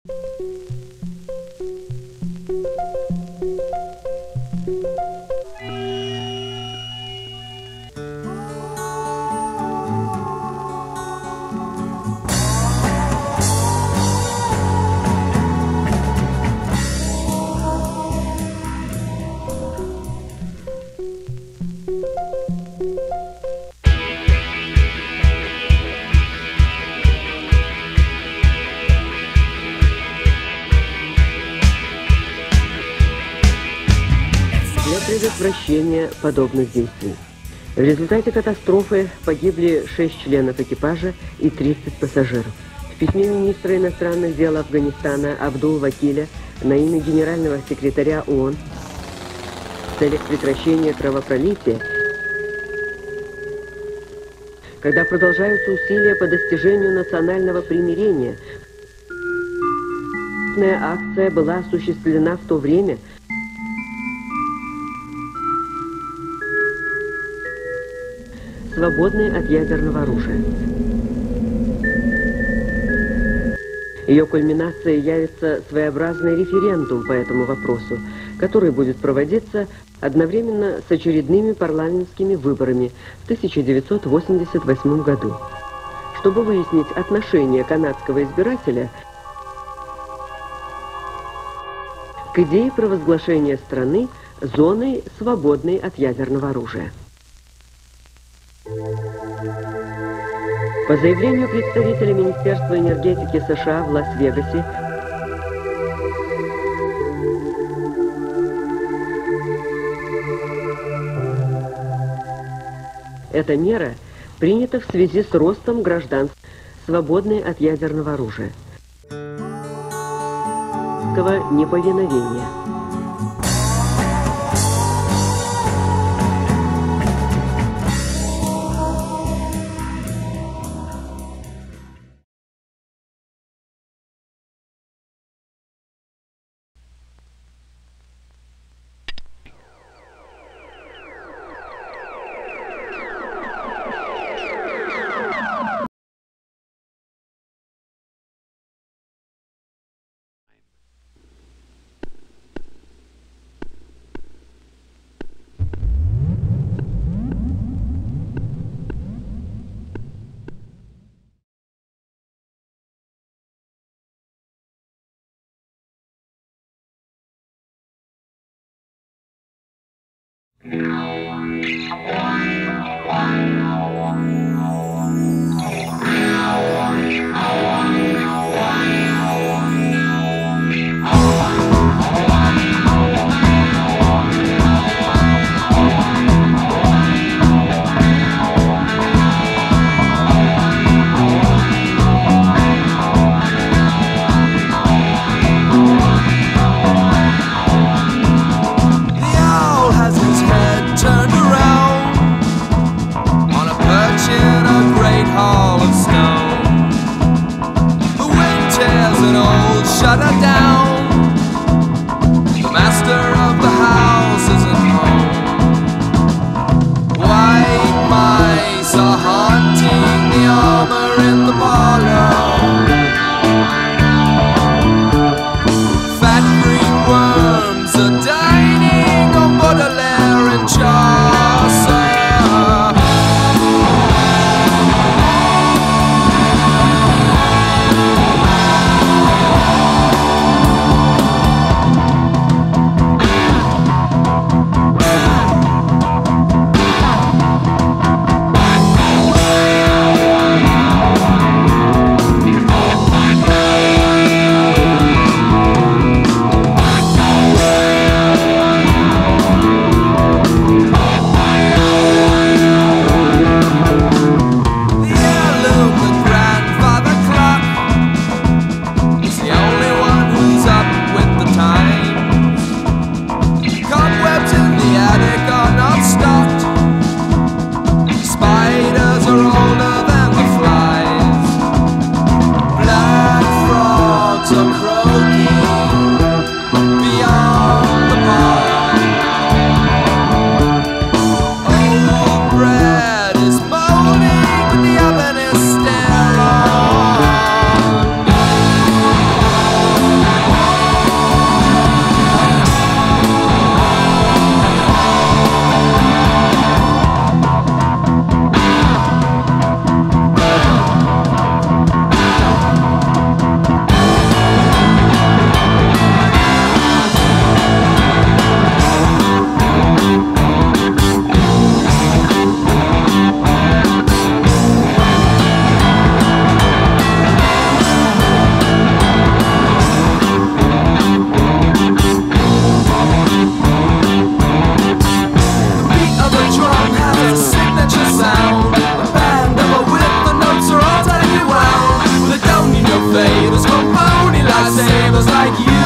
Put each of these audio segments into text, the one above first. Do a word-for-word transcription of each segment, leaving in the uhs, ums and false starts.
Предотвращения подобных действий. В результате катастрофы погибли шесть членов экипажа и тридцать пассажиров. В письме министра иностранных дел Афганистана Абдул-Вакиля на имя генерального секретаря ООН в целях прекращения кровопролития, когда продолжаются усилия по достижению национального примирения, акция была осуществлена в то время, свободной от ядерного оружия. Ее кульминацией явится своеобразный референдум по этому вопросу, который будет проводиться одновременно с очередными парламентскими выборами в тысяча девятьсот восемьдесят восьмом году, чтобы выяснить отношение канадского избирателя к идее провозглашения страны зоной, свободной от ядерного оружия. По заявлению представителя Министерства энергетики США в Лас-Вегасе, эта мера принята в связи с ростом гражданств, свободной от ядерного оружия, неповиновения. Turned around on a perch in a great was like you.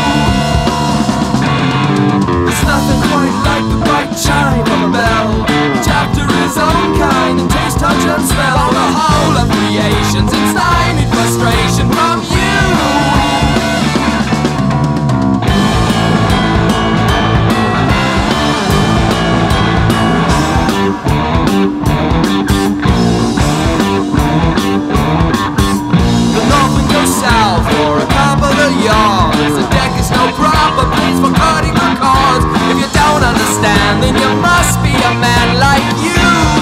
There's nothing quite like the bright chime of a bell, each after his own kind in taste, touch and smell. All the whole of creation's in stymied frustration from you. The north wind goes south for a couple of yards. The deck is no proper place for cutting the cards. If you don't understand, then you must be a man like you.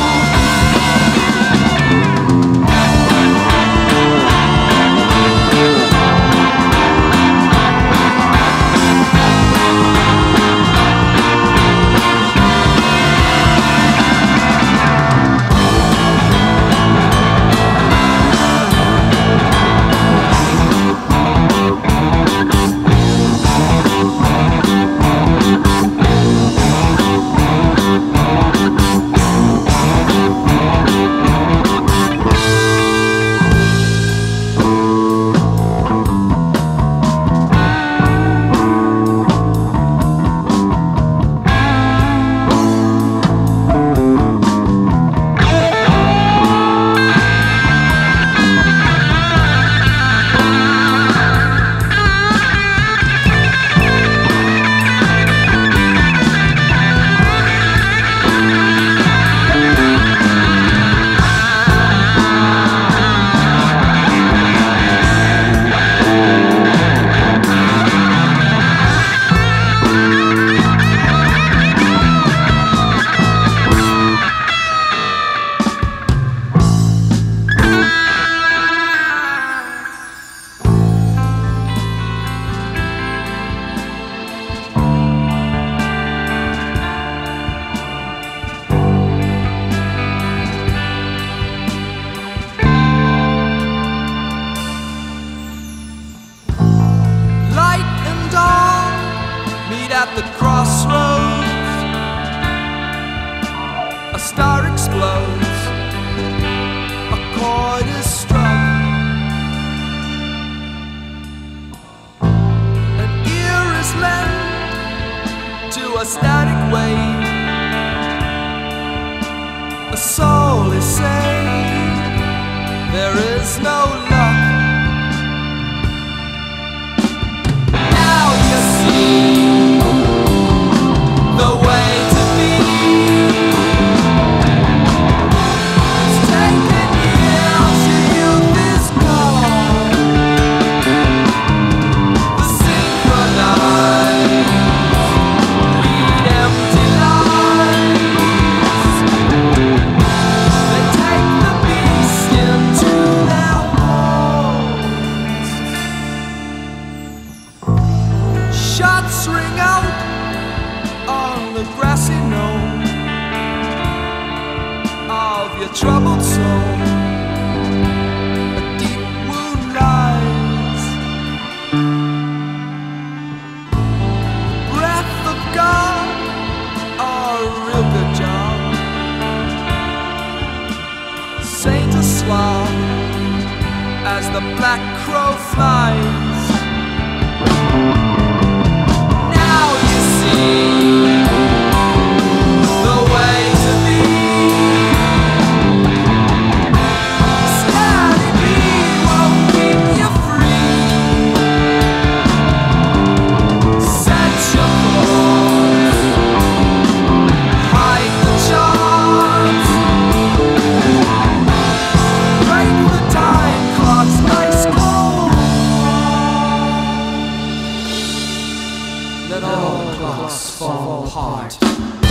At the crossroads, a star explodes, a chord is struck, an ear is lent to a static wave, a soul is saved, there is no luck. Now you see the way to be. It's taken years, your youth is gone. The synchronized lead empty lives. They take the beast into their homes. Shots ring out on the grassy knoll of your troubled soul. A deep wound lies. Breath of God, a real good job. Saint a slob as the black crow flies. Now you see the way to be. Steady beat won't keep you free. Set your course, hide the charms, break the time clock's ice cold. Let all clocks fall apart.